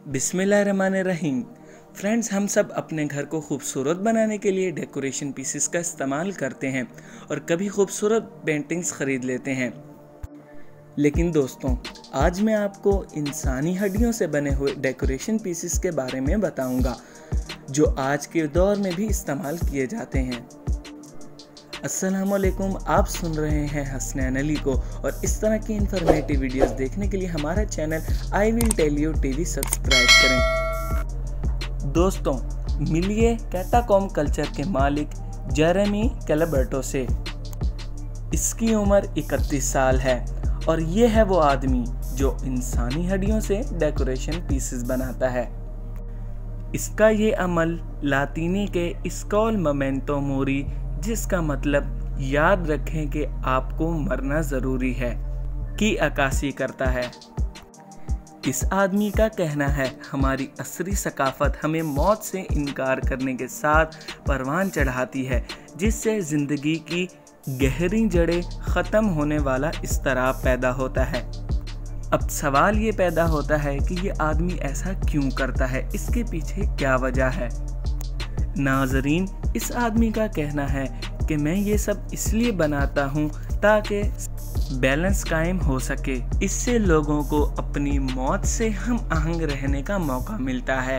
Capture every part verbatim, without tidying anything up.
बिस्मिल्लाहिर्रहमानिर्रहीम। फ्रेंड्स, हम सब अपने घर को खूबसूरत बनाने के लिए डेकोरेशन पीसेस का इस्तेमाल करते हैं और कभी खूबसूरत पेंटिंग्स ख़रीद लेते हैं। लेकिन दोस्तों, आज मैं आपको इंसानी हड्डियों से बने हुए डेकोरेशन पीसेस के बारे में बताऊंगा, जो आज के दौर में भी इस्तेमाल किए जाते हैं। अस्सलामुअलैकुम, आप सुन रहे हैं हसनैन अली को, और इस तरह की इंफॉर्मेटिव वीडियोस देखने के लिए हमारा channel I will tell you TV subscribe करें। दोस्तों, मिलिए कैटाकॉम्ब कल्चर के मालिक जेरेमी कैलबर्टो से। इसकी उम्र इकतीस साल है और ये है वो आदमी जो इंसानी हड्डियों से डेकोरेशन पीसेस बनाता है। इसका ये अमल लातीनी के स्कॉल मोमेंटो मोरी, जिसका मतलब याद रखें कि आपको मरना ज़रूरी है, की अक्कासी करता है। इस आदमी का कहना है, हमारी असरी सकाफत हमें मौत से इनकार करने के साथ परवान चढ़ाती है, जिससे ज़िंदगी की गहरी जड़ें ख़त्म होने वाला इस्तराब पैदा होता है। अब सवाल ये पैदा होता है कि ये आदमी ऐसा क्यों करता है, इसके पीछे क्या वजह है। नाज़रीन, इस आदमी का कहना है कि मैं ये सब इसलिए बनाता हूँ ताकि बैलेंस कायम हो सके। इससे लोगों को अपनी मौत से हम आहंग रहने का मौका मिलता है,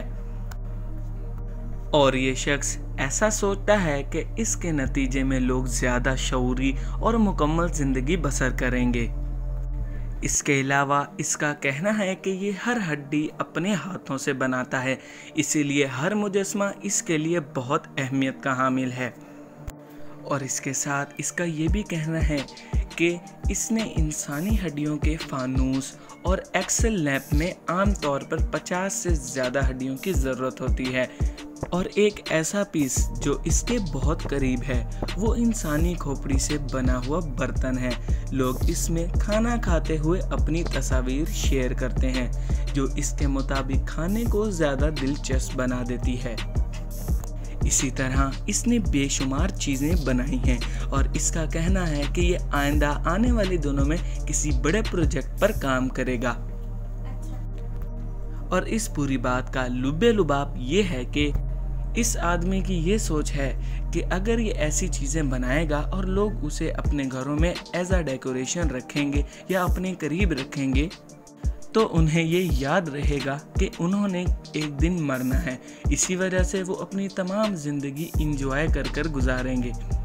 और ये शख्स ऐसा सोचता है कि इसके नतीजे में लोग ज़्यादा शऊरी और मुकम्मल ज़िंदगी बसर करेंगे। इसके अलावा इसका कहना है कि ये हर हड्डी अपने हाथों से बनाता है, इसीलिए हर मुजस्मा इसके लिए बहुत अहमियत का हामिल है। और इसके साथ इसका ये भी कहना है कि इसने इंसानी हड्डियों के फानूस और एक्सेल लैंप में आम तौर पर पचास से ज़्यादा हड्डियों की ज़रूरत होती है, और एक ऐसा पीस जो इसके बहुत करीब है वो इंसानी खोपड़ी से बना हुआ बर्तन है। लोग इसमें खाना खाते हुए अपनी तस्वीर शेयर करते हैं, जो इसके मुताबिक खाने को ज़्यादा दिलचस्प बना देती है। इसी तरह इसने बेशुमार चीज़ें बनाई हैं, और इसका कहना है कि ये आइंदा आने वाले दिनों में किसी बड़े प्रोजेक्ट पर काम करेगा। और इस पूरी बात का लुब्बे लुबाब ये है कि इस आदमी की ये सोच है कि अगर ये ऐसी चीज़ें बनाएगा और लोग उसे अपने घरों में एज आ डेकोरेशन रखेंगे या अपने करीब रखेंगे, तो उन्हें ये याद रहेगा कि उन्होंने एक दिन मरना है। इसी वजह से वो अपनी तमाम ज़िंदगी इंजॉय कर कर गुजारेंगे।